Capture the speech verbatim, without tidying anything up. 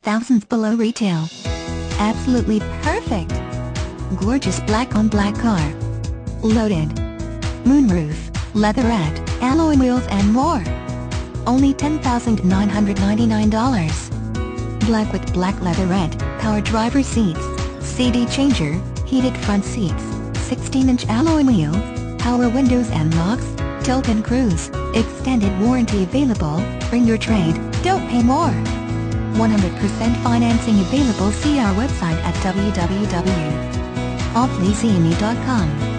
thousands below retail. Absolutely perfect. Gorgeous black on black car. Loaded. Moonroof, leatherette, alloy wheels and more. Only ten thousand nine hundred ninety-nine dollars. Black with black leatherette, power driver seats, C D changer, heated front seats, sixteen inch alloy wheels, power windows and locks, tilt and cruise, extended warranty available. Bring your trade, don't pay more. one hundred percent financing available. See our website at w w w dot off lease only dot com.